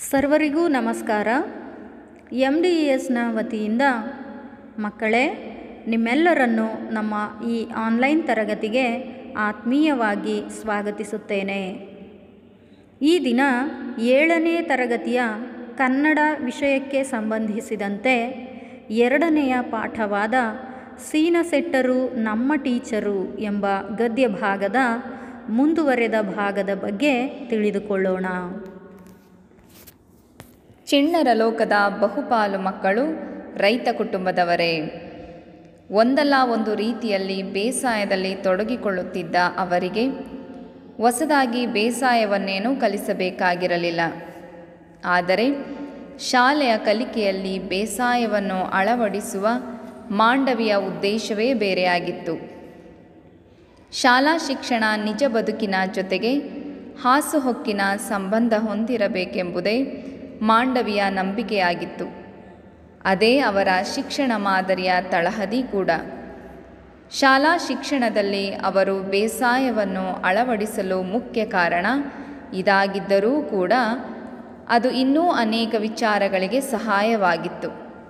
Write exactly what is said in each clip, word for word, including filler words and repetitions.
ಸರ್ವರಿಗೂ ನಮಸ್ಕಾರ. M D E ಎಸ್ನ ವತಿಯಿಂದ ಮಕ್ಕಳೇ, ನಿಮ್ಮೆಲ್ಲರನ್ನು ನಮ್ಮ ಈ ಆನ್ಲೈನ್ ತರಗತಿಗೆ ಆತ್ಮೀಯವಾಗಿ ಸ್ವಾಗತಿಸುತ್ತೇನೆ. ಈ ದಿನ ಏಳನೇ ತರಗತಿಯ ಕನ್ನಡ ವಿಷಯಕ್ಕೆ ಸಂಬಂಧಿಸಿದಂತೆ ಎರಡನೆಯ ಪಾಠವಾದ ಸೀನಸೆಟ್ಟರು ನಮ್ಮ ಟೀಚರು ಎಂಬ ಗದ್ಯ ಭಾಗದ ಮುಂದುವರೆದ ಭಾಗದ ಬಗ್ಗೆ ತಿಳಿದುಕೊಳ್ಳೋಣ. ಚಿಣ್ಣರ ಲೋಕದ ಬಹುಪಾಲು ಮಕ್ಕಳು ರೈತ ಕುಟುಂಬದವರೇ. ಒಂದಲ್ಲ ಒಂದು ರೀತಿಯಲ್ಲಿ ಬೇಸಾಯದಲ್ಲಿ ತೊಡಗಿಕೊಳ್ಳುತ್ತಿದ್ದ ಅವರಿಗೆ ಹೊಸದಾಗಿ ಬೇಸಾಯವನ್ನೇನೂ ಕಲಿಸಬೇಕಾಗಿರಲಿಲ್ಲ. ಆದರೆ ಶಾಲೆಯ ಕಲಿಕೆಯಲ್ಲಿ ಬೇಸಾಯವನ್ನು ಅಳವಡಿಸುವ ಮಾಂಡವಿಯ ಉದ್ದೇಶವೇ ಬೇರೆಯಾಗಿತ್ತು. ಶಾಲಾ ಶಿಕ್ಷಣ ನಿಜ ಬದುಕಿನ ಜೊತೆಗೆ ಹಾಸುಹೊಕ್ಕಿನ ಸಂಬಂಧ ಹೊಂದಿರಬೇಕೆಂಬುದೇ ಮಾಂಡವಿಯ ನಂಬಿಕೆಯಾಗಿತ್ತು. ಅದೇ ಅವರ ಶಿಕ್ಷಣ ಮಾದರಿಯ ತಳಹದಿ ಕೂಡ. ಶಾಲಾ ಶಿಕ್ಷಣದಲ್ಲಿ ಅವರು ಬೇಸಾಯವನ್ನು ಅಳವಡಿಸಲು ಮುಖ್ಯ ಕಾರಣ ಇದಾಗಿದ್ದರೂ ಕೂಡ ಅದು ಇನ್ನೂ ಅನೇಕ ವಿಚಾರಗಳಿಗೆ ಸಹಾಯವಾಗಿತ್ತು.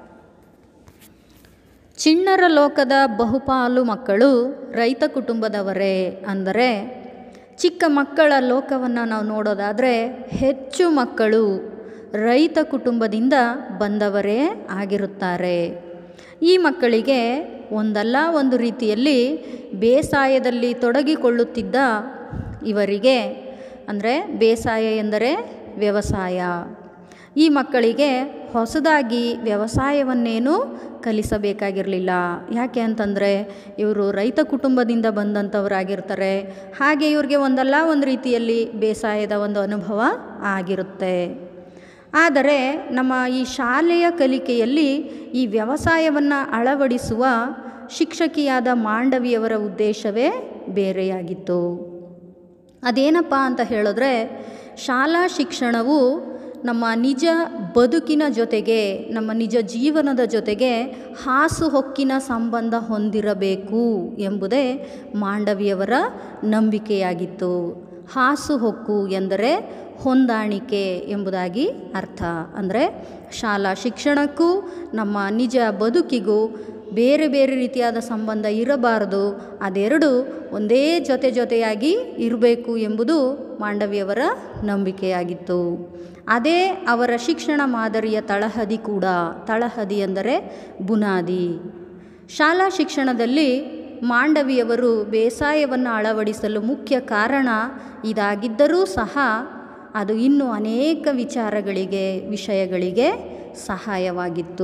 ಚಿಣ್ಣರ ಲೋಕದ ಬಹುಪಾಲು ಮಕ್ಕಳು ರೈತ ಕುಟುಂಬದವರೇ. ಅಂದರೆ ಚಿಕ್ಕ ಮಕ್ಕಳ ಲೋಕವನ್ನು ನಾವು ನೋಡೋದಾದರೆ ಹೆಚ್ಚು ಮಕ್ಕಳು ರೈತ ಕುಟುಂಬದಿಂದ ಬಂದವರೇ ಆಗಿರುತ್ತಾರೆ. ಈ ಮಕ್ಕಳಿಗೆ ಒಂದಲ್ಲ ಒಂದು ರೀತಿಯಲ್ಲಿ ಬೇಸಾಯದಲ್ಲಿ ತೊಡಗಿಕೊಳ್ಳುತ್ತಿದ್ದ ಇವರಿಗೆ, ಅಂದರೆ ಬೇಸಾಯ ಎಂದರೆ ವ್ಯವಸಾಯ, ಈ ಮಕ್ಕಳಿಗೆ ಹೊಸದಾಗಿ ವ್ಯವಸಾಯವನ್ನೇನು ಕಲಿಸಬೇಕಾಗಿರಲಿಲ್ಲ. ಯಾಕೆ ಅಂತಂದರೆ ಇವರು ರೈತ ಕುಟುಂಬದಿಂದ ಬಂದಂಥವರಾಗಿರ್ತಾರೆ. ಹಾಗೆ ಇವ್ರಿಗೆ ಒಂದಲ್ಲ ಒಂದು ರೀತಿಯಲ್ಲಿ ಬೇಸಾಯದ ಒಂದು ಅನುಭವ ಆಗಿರುತ್ತೆ. ಆದರೆ ನಮ್ಮ ಈ ಶಾಲೆಯ ಕಲಿಕೆಯಲ್ಲಿ ಈ ವ್ಯವಸಾಯವನ್ನು ಅಳವಡಿಸುವ ಶಿಕ್ಷಕಿಯಾದ ಮಾಂಡವಿಯವರ ಉದ್ದೇಶವೇ ಬೇರೆಯಾಗಿತ್ತು. ಅದೇನಪ್ಪ ಅಂತ ಹೇಳಿದ್ರೆ, ಶಾಲಾ ಶಿಕ್ಷಣವು ನಮ್ಮ ನಿಜ ಬದುಕಿನ ಜೊತೆಗೆ, ನಮ್ಮ ನಿಜ ಜೀವನದ ಜೊತೆಗೆ ಹಾಸುಹೊಕ್ಕಿನ ಸಂಬಂಧ ಹೊಂದಿರಬೇಕು ಎಂಬುದೇ ಮಾಂಡವಿಯವರ ನಂಬಿಕೆಯಾಗಿತ್ತು. ಹಾಸುಹೊಕ್ಕು ಎಂದರೆ ಹೊಂದಾಣಿಕೆ ಎಂಬುದಾಗಿ ಅರ್ಥ. ಅಂದರೆ ಶಾಲಾ ಶಿಕ್ಷಣಕ್ಕೂ ನಮ್ಮ ನಿಜ ಬದುಕಿಗೂ ಬೇರೆ ಬೇರೆ ರೀತಿಯಾದ ಸಂಬಂಧ ಇರಬಾರದು, ಅದೆರಡು ಒಂದೇ ಜೊತೆ ಜೊತೆಯಾಗಿ ಇರಬೇಕು ಎಂಬುದು ಮಾಂಡವಿಯವರ ನಂಬಿಕೆಯಾಗಿತ್ತು. ಅದೇ ಅವರ ಶಿಕ್ಷಣ ಮಾದರಿಯ ತಳಹದಿ ಕೂಡ. ತಳಹದಿ ಎಂದರೆ ಬುನಾದಿ. ಶಾಲಾ ಶಿಕ್ಷಣದಲ್ಲಿ ಮಾಂಡವಿಯವರು ಬೇಸಾಯವನ್ನು ಅಳವಡಿಸಲು ಮುಖ್ಯ ಕಾರಣ ಇದಾಗಿದ್ದರೂ ಸಹ ಅದು ಇನ್ನೂ ಅನೇಕ ವಿಚಾರಗಳಿಗೆ, ವಿಷಯಗಳಿಗೆ ಸಹಾಯವಾಗಿತ್ತು.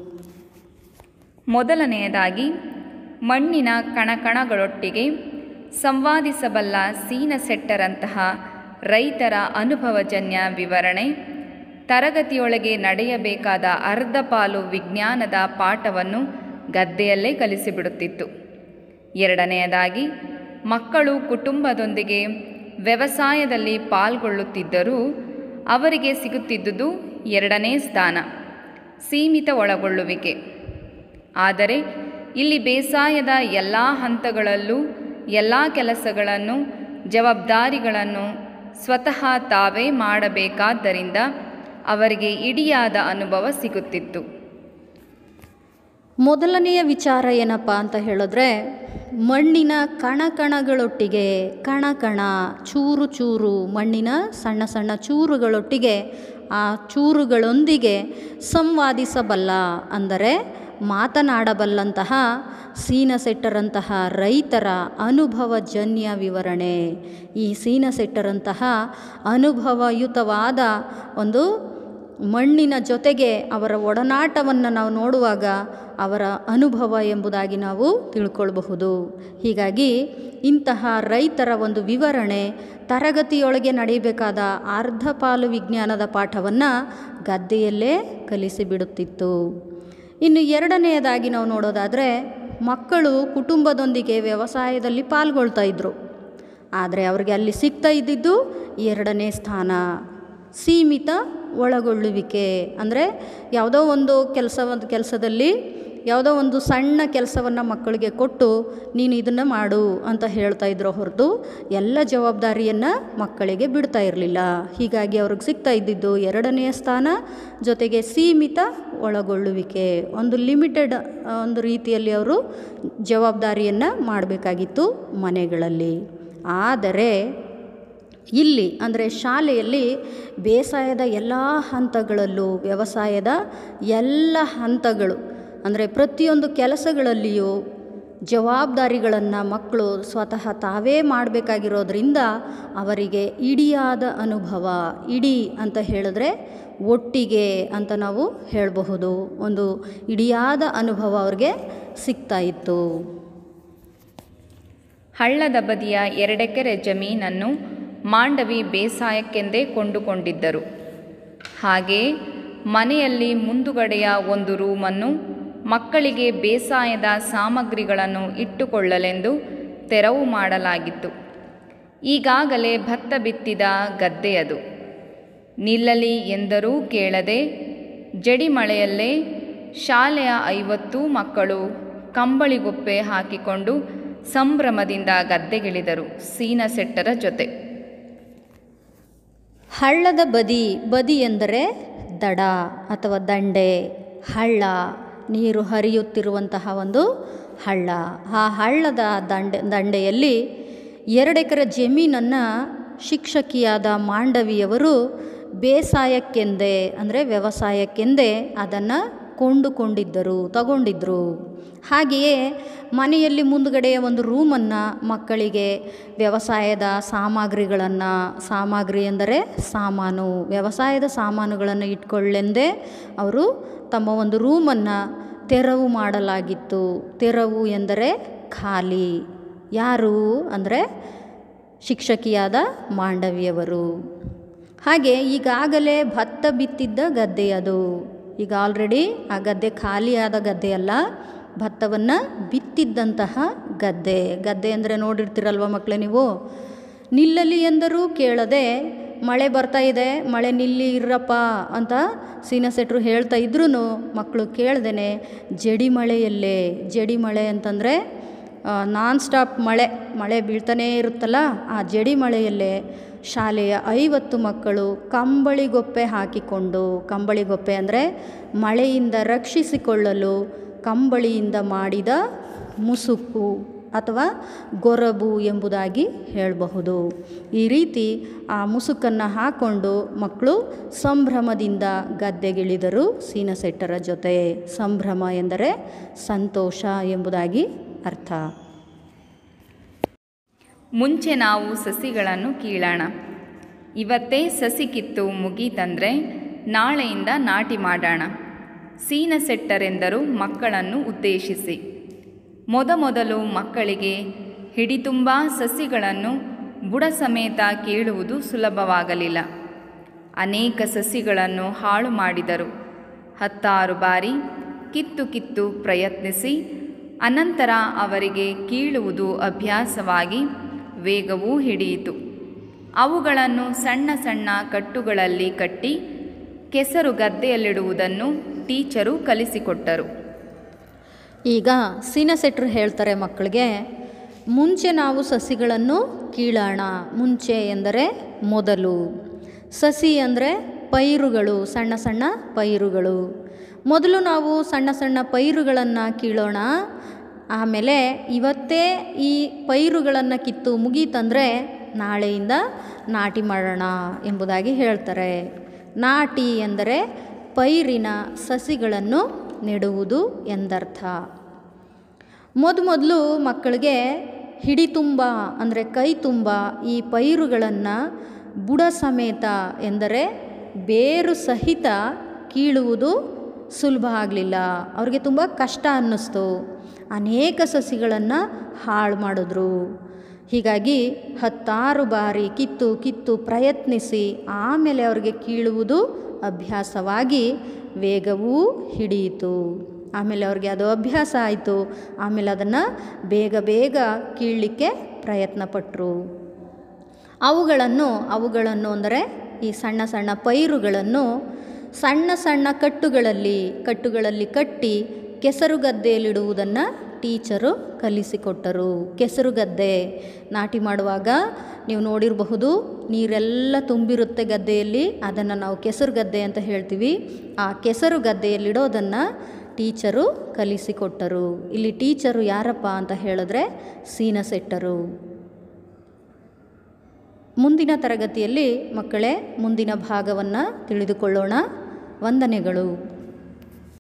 ಮೊದಲನೆಯದಾಗಿ, ಮಣ್ಣಿನ ಕಣಕಣಗಳೊಟ್ಟಿಗೆ ಸಂವಾದಿಸಬಲ್ಲ ಸೀನಸೆಟ್ಟರಂತಹ ರೈತರ ಅನುಭವಜನ್ಯ ವಿವರಣೆ ತರಗತಿಯೊಳಗೆ ನಡೆಯಬೇಕಾದ ಅರ್ಧ ಪಾಲು ವಿಜ್ಞಾನದ ಪಾಠವನ್ನು ಗದ್ದೆಯಲ್ಲೇ ಕಲಿಸಿಬಿಡುತ್ತಿತ್ತು. ಎರಡನೆಯದಾಗಿ, ಮಕ್ಕಳು ಕುಟುಂಬದೊಂದಿಗೆ ವ್ಯವಸಾಯದಲ್ಲಿ ಪಾಲ್ಗೊಳ್ಳುತ್ತಿದ್ದರೂ ಅವರಿಗೆ ಸಿಗುತ್ತಿದ್ದುದು ಎರಡನೇ ಸ್ಥಾನ, ಸೀಮಿತ ಒಳಗೊಳ್ಳುವಿಕೆ. ಆದರೆ ಇಲ್ಲಿ ಬೇಸಾಯದ ಎಲ್ಲ ಹಂತಗಳಲ್ಲೂ ಎಲ್ಲ ಕೆಲಸಗಳನ್ನು, ಜವಾಬ್ದಾರಿಗಳನ್ನು ಸ್ವತಃ ತಾವೇ ಮಾಡಬೇಕಾದ್ದರಿಂದ ಅವರಿಗೆ ಇಡಿಯಾದ ಅನುಭವ ಸಿಗುತ್ತಿತ್ತು. ಮೊದಲನೆಯ ವಿಚಾರ ಏನಪ್ಪ ಅಂತ ಹೇಳಿದ್ರೆ, ಮಣ್ಣಿನ ಕಣಕಣಗಳೊಟ್ಟಿಗೆ, ಕಣಕಣ ಚೂರು ಚೂರು ಮಣ್ಣಿನ ಸಣ್ಣ ಸಣ್ಣ ಚೂರುಗಳೊಟ್ಟಿಗೆ, ಆ ಚೂರುಗಳೊಂದಿಗೆ ಸಂವಾದಿಸಬಲ್ಲ, ಅಂದರೆ ಮಾತನಾಡಬಲ್ಲಂತಹ ಸೀನಸೆಟ್ಟರಂತಹ ರೈತರ ಅನುಭವಜನ್ಯ ವಿವರಣೆ. ಈ ಸೀನಸೆಟ್ಟರಂತಹ ಅನುಭವಯುತವಾದ ಒಂದು ಮಣ್ಣಿನ ಜೊತೆಗೆ ಅವರ ಒಡನಾಟವನ್ನು ನಾವು ನೋಡುವಾಗ ಅವರ ಅನುಭವ ಎಂಬುದಾಗಿ ನಾವು ತಿಳ್ಕೊಳ್ಬಹುದು. ಹೀಗಾಗಿ ಇಂತಹ ರೈತರ ಒಂದು ವಿವರಣೆ ತರಗತಿಯೊಳಗೆ ನಡೆಯಬೇಕಾದ ಅರ್ಧ ಪಾಲು ವಿಜ್ಞಾನದ ಪಾಠವನ್ನು ಗದ್ದೆಯಲ್ಲೇ ಕಲಿಸಿಬಿಡುತ್ತಿತ್ತು. ಇನ್ನು ಎರಡನೆಯದಾಗಿ ನಾವು ನೋಡೋದಾದರೆ, ಮಕ್ಕಳು ಕುಟುಂಬದೊಂದಿಗೆ ವ್ಯವಸಾಯದಲ್ಲಿ ಪಾಲ್ಗೊಳ್ತಾ ಇದ್ದರು. ಆದರೆ ಅವ್ರಿಗೆ ಅಲ್ಲಿ ಸಿಗ್ತಾ ಇದ್ದಿದ್ದು ಎರಡನೇ ಸ್ಥಾನ, ಸೀಮಿತ ಒಳಗೊಳ್ಳುವಿಕೆ. ಅಂದರೆ ಯಾವುದೋ ಒಂದು ಕೆಲಸ ಒಂದು ಕೆಲಸದಲ್ಲಿ ಯಾವುದೋ ಒಂದು ಸಣ್ಣ ಕೆಲಸವನ್ನು ಮಕ್ಕಳಿಗೆ ಕೊಟ್ಟು ನೀನು ಇದನ್ನು ಮಾಡು ಅಂತ ಹೇಳ್ತಾ ಇದ್ರು ಹೊರತು ಎಲ್ಲ ಜವಾಬ್ದಾರಿಯನ್ನು ಮಕ್ಕಳಿಗೆ ಬಿಡ್ತಾ ಇರಲಿಲ್ಲ. ಹೀಗಾಗಿ ಅವ್ರಿಗೆ ಸಿಗ್ತಾ ಇದ್ದಿದ್ದು ಎರಡನೆಯ ಸ್ಥಾನ, ಜೊತೆಗೆ ಸೀಮಿತ ಒಳಗೊಳ್ಳುವಿಕೆ, ಒಂದು ಲಿಮಿಟೆಡ್ ಒಂದು ರೀತಿಯಲ್ಲಿ ಅವರು ಜವಾಬ್ದಾರಿಯನ್ನು ಮಾಡಬೇಕಾಗಿತ್ತು ಮನೆಗಳಲ್ಲಿ. ಆದರೆ ಇಲ್ಲಿ ಅಂದರೆ ಶಾಲೆಯಲ್ಲಿ ಬೇಸಾಯದ ಎಲ್ಲ ಹಂತಗಳಲ್ಲೂ, ವ್ಯವಸಾಯದ ಎಲ್ಲ ಹಂತಗಳು ಅಂದರೆ ಪ್ರತಿಯೊಂದು ಕೆಲಸಗಳಲ್ಲಿಯೂ ಜವಾಬ್ದಾರಿಗಳನ್ನು ಮಕ್ಕಳು ಸ್ವತಃ ತಾವೇ ಮಾಡಬೇಕಾಗಿರೋದ್ರಿಂದ ಅವರಿಗೆ ಇಡಿಯಾದ ಅನುಭವ, ಇಡೀ ಅಂತ ಹೇಳಿದ್ರೆ ಒಟ್ಟಿಗೆ ಅಂತ ನಾವು ಹೇಳಬಹುದು, ಒಂದು ಇಡಿಯಾದ ಅನುಭವ ಅವ್ರಿಗೆ ಸಿಗ್ತಾ ಇತ್ತು. ಹಳ್ಳದ ಬದಿಯ ಎರಡೆಕರೆ ಜಮೀನನ್ನು ಮಾಂಡವಿ ಬೇಸಾಯಕ್ಕೆಂದೇ ಕೊಂಡುಕೊಂಡಿದ್ದರು. ಹಾಗೆಯೇ ಮನೆಯಲ್ಲಿ ಮುಂದುಗಡೆಯ ಒಂದು ರೂಮನ್ನು ಮಕ್ಕಳಿಗೆ ಬೇಸಾಯದ ಸಾಮಗ್ರಿಗಳನ್ನು ಇಟ್ಟುಕೊಳ್ಳಲೆಂದು ತೆರವು ಮಾಡಲಾಗಿತ್ತು. ಈಗಾಗಲೇ ಭತ್ತ ಬಿತ್ತಿದ ಗದ್ದೆಯದು. ನಿಲ್ಲಲಿ ಎಂದರೂ ಕೇಳದೆ ಜಡಿಮಳೆಯಲ್ಲೇ ಶಾಲೆಯ ಐವತ್ತು ಮಕ್ಕಳು ಕಂಬಳಿಗೊಪ್ಪೆ ಹಾಕಿಕೊಂಡು ಸಂಭ್ರಮದಿಂದ ಗದ್ದೆಗಿಳಿದರು ಸೀನಸೆಟ್ಟರ ಜೊತೆ. ಹಳ್ಳದ ಬದಿ, ಬದಿ ಎಂದರೆ ದಡ ಅಥವಾ ದಂಡೆ, ಹಳ್ಳ, ನೀರು ಹರಿಯುತ್ತಿರುವಂತಹ ಒಂದು ಹಳ್ಳ. ಆ ಹಳ್ಳದ ದಂಡೆ ದಂಡೆಯಲ್ಲಿ ಎರಡೆಕರೆ ಜಮೀನನ್ನು ಶಿಕ್ಷಕಿಯಾದ ಮಾಂಡವಿಯವರು ಬೇಸಾಯಕ್ಕೆಂದೇ ಅಂದರೆ ವ್ಯವಸಾಯಕ್ಕೆಂದೇ ಅದನ್ನು ಕೊಂಡುಕೊಂಡಿದ್ದರು, ತಗೊಂಡಿದ್ದರು. ಹಾಗೆಯೇ ಮನೆಯಲ್ಲಿ ಮುಂದುಗಡೆಯ ಒಂದು ರೂಮನ್ನು ಮಕ್ಕಳಿಗೆ ವ್ಯವಸಾಯದ ಸಾಮಗ್ರಿಗಳನ್ನು, ಸಾಮಗ್ರಿ ಎಂದರೆ ಸಾಮಾನು, ವ್ಯವಸಾಯದ ಸಾಮಾನುಗಳನ್ನು ಇಟ್ಕೊಳ್ಳೆಂದೇ ಅವರು ತಮ್ಮ ಒಂದು ರೂಮನ್ನು ತೆರವು ಮಾಡಲಾಗಿತ್ತು. ತೆರವು ಎಂದರೆ ಖಾಲಿ. ಯಾರು ಅಂದರೆ ಶಿಕ್ಷಕಿಯಾದ ಮಾಂಡವಿಯವರು. ಹಾಗೆ ಈಗಾಗಲೇ ಭತ್ತ ಬಿತ್ತಿದ್ದ ಗದ್ದೆ ಅದು. ಈಗ ಆಲ್ರೆಡಿ ಆ ಗದ್ದೆ ಖಾಲಿಯಾದ ಗದ್ದೆಯಲ್ಲ, ಭತ್ತವನ್ನು ಬಿತ್ತಿದ್ದಂತಹ ಗದ್ದೆ. ಗದ್ದೆ ಅಂದರೆ ನೋಡಿರ್ತೀರಲ್ವ ಮಕ್ಕಳೇ ನೀವು. ನಿಲ್ಲಲಿ ಎಂದರೂ ಕೇಳದೆ ಮಳೆ ಬರ್ತಾ ಇದೆ, ಮಳೆ ನಿಲ್ಲಿ ಇರ್ರಪ್ಪ ಅಂತ ಸೀನಸೆಟ್ಟರು ಹೇಳ್ತಾ ಇದ್ರೂ ಮಕ್ಕಳು ಕೇಳ್ದೇನೆ ಜಡಿ ಮಳೆಯಲ್ಲೇ, ಜಡಿ ಮಳೆ ಅಂತಂದರೆ ನಾನ್ ಸ್ಟಾಪ್ ಮಳೆ, ಮಳೆ ಬೀಳ್ತಾನೇ ಇರುತ್ತಲ್ಲ, ಆ ಜಡಿ ಮಳೆಯಲ್ಲೇ ಶಾಲೆಯ ಐವತ್ತು ಮಕ್ಕಳು ಕಂಬಳಿಗೊಪ್ಪೆ ಹಾಕಿಕೊಂಡು, ಕಂಬಳಿಗೊಪ್ಪೆ ಅಂದರೆ ಮಳೆಯಿಂದ ರಕ್ಷಿಸಿಕೊಳ್ಳಲು ಕಂಬಳಿಯಿಂದ ಮಾಡಿದ ಮುಸುಕು ಅಥವಾ ಗೊರಬು ಎಂಬುದಾಗಿ ಹೇಳಬಹುದು. ಈ ರೀತಿ ಆ ಮುಸುಕನ್ನು ಹಾಕ್ಕೊಂಡು ಮಕ್ಕಳು ಸಂಭ್ರಮದಿಂದ ಗದ್ದೆಗಿಳಿದರು ಸೀನಸೆಟ್ಟರ ಜೊತೆ. ಸಂಭ್ರಮ ಎಂದರೆ ಸಂತೋಷ ಎಂಬುದಾಗಿ ಅರ್ಥ. ಮುಂಚೆ ನಾವು ಸಸಿಗಳನ್ನು ಕೀಳೋಣ, ಇವತ್ತೇ ಸಸಿ ಕಿತ್ತು ಮುಗೀತಂದರೆ ನಾಳೆಯಿಂದ ನಾಟಿ ಮಾಡೋಣ, ಸೀನಸೆಟ್ಟರೆಂದರು ಮಕ್ಕಳನ್ನು ಉದ್ದೇಶಿಸಿ. ಮೊದಮೊದಲು ಮಕ್ಕಳಿಗೆ ಹಿಡಿತುಂಬ ಸಸಿಗಳನ್ನು ಬುಡ ಸಮೇತ ಕೀಳುವುದು ಸುಲಭವಾಗಲಿಲ್ಲ. ಅನೇಕ ಸಸಿಗಳನ್ನು ಹಾಳು ಮಾಡಿದರು. ಹತ್ತಾರು ಬಾರಿ ಕಿತ್ತು ಕಿತ್ತು ಪ್ರಯತ್ನಿಸಿ ಅನಂತರ ಅವರಿಗೆ ಕೀಳುವುದು ಅಭ್ಯಾಸವಾಗಿ ವೇಗವೂ ಹಿಡಿಯಿತು. ಅವುಗಳನ್ನು ಸಣ್ಣ ಸಣ್ಣ ಕಟ್ಟುಗಳಲ್ಲಿ ಕಟ್ಟಿ ಕೆಸರು ಗದ್ದೆಯಲ್ಲಿಡುವುದನ್ನು ಟೀಚರು ಕಲಿಸಿಕೊಟ್ಟರು. ಈಗ ಸೀನಸೆಟ್ಟರು ಹೇಳ್ತಾರೆ ಮಕ್ಕಳಿಗೆ, ಮುಂಚೆ ನಾವು ಸಸಿಗಳನ್ನು ಕೀಳೋಣ. ಮುಂಚೆ ಎಂದರೆ ಮೊದಲು, ಸಸಿ ಅಂದರೆ ಪೈರುಗಳು, ಸಣ್ಣ ಸಣ್ಣ ಪೈರುಗಳು. ಮೊದಲು ನಾವು ಸಣ್ಣ ಸಣ್ಣ ಪೈರುಗಳನ್ನು ಕೀಳೋಣ, ಆಮೇಲೆ ಇವತ್ತೇ ಈ ಪೈರುಗಳನ್ನು ಕಿತ್ತು ಮುಗೀತಂದರೆ ನಾಳೆಯಿಂದ ನಾಟಿ ಮಾಡೋಣ ಎಂಬುದಾಗಿ ಹೇಳ್ತಾರೆ. ನಾಟಿ ಎಂದರೆ ಪೈರಿನ ಸಸಿಗಳನ್ನು ನೆಡುವುದು ಎಂದರ್ಥ. ಮೊದಮೊದಲು ಮಕ್ಕಳಿಗೆ ಹಿಡಿ ತುಂಬ ಅಂದರೆ ಕೈ ತುಂಬ ಈ ಪೈರುಗಳನ್ನು ಬುಡ ಸಮೇತ ಎಂದರೆ ಬೇರು ಸಹಿತ ಕೀಳುವುದು ಸುಲಭ ಆಗಲಿಲ್ಲ. ಅವ್ರಿಗೆ ತುಂಬ ಕಷ್ಟ ಅನ್ನಿಸ್ತು. ಅನೇಕ ಸಸಿಗಳನ್ನು ಹಾಳು ಮಾಡಿದ್ರು. ಹೀಗಾಗಿ ಹತ್ತಾರು ಬಾರಿ ಕಿತ್ತು ಕಿತ್ತು ಪ್ರಯತ್ನಿಸಿ ಆಮೇಲೆ ಅವ್ರಿಗೆ ಕೀಳುವುದು ಅಭ್ಯಾಸವಾಗಿ ವೇಗವೂ ಹಿಡಿಯಿತು. ಆಮೇಲೆ ಅವ್ರಿಗೆ ಅದು ಅಭ್ಯಾಸ ಆಯಿತು. ಆಮೇಲೆ ಅದನ್ನು ಬೇಗ ಬೇಗ ಕೀಳಲಿಕ್ಕೆ ಪ್ರಯತ್ನಪಟ್ಟರು. ಅವುಗಳನ್ನು ಅವುಗಳನ್ನು ಅಂದರೆ ಈ ಸಣ್ಣ ಸಣ್ಣ ಪೈರುಗಳನ್ನು ಸಣ್ಣ ಸಣ್ಣ ಕಟ್ಟುಗಳಲ್ಲಿ ಕಟ್ಟುಗಳಲ್ಲಿ ಕಟ್ಟಿ ಕೆಸರು ಗದ್ದೆಯಲ್ಲಿಡುವುದನ್ನು ಟೀಚರು ಕಲಿಸಿಕೊಟ್ಟರು. ಕೆಸರು ಗದ್ದೆ ನಾಟಿ ಮಾಡುವಾಗ ನೀವು ನೋಡಿರಬಹುದು, ನೀರೆಲ್ಲ ತುಂಬಿರುತ್ತೆ ಗದ್ದೆಯಲ್ಲಿ, ಅದನ್ನು ನಾವು ಕೆಸರು ಗದ್ದೆ ಅಂತ ಹೇಳ್ತೀವಿ. ಆ ಕೆಸರು ಗದ್ದೆಯಲ್ಲಿಡೋದನ್ನು ಟೀಚರು ಕಲಿಸಿಕೊಟ್ಟರು. ಇಲ್ಲಿ ಟೀಚರು ಯಾರಪ್ಪ ಅಂತ ಹೇಳಿದ್ರೆ ಸೀನಸೆಟ್ಟರು. ಮುಂದಿನ ತರಗತಿಯಲ್ಲಿ ಮಕ್ಕಳೇ ಮುಂದಿನ ಭಾಗವನ್ನು ತಿಳಿದುಕೊಳ್ಳೋಣ. ವಂದನೆಗಳು.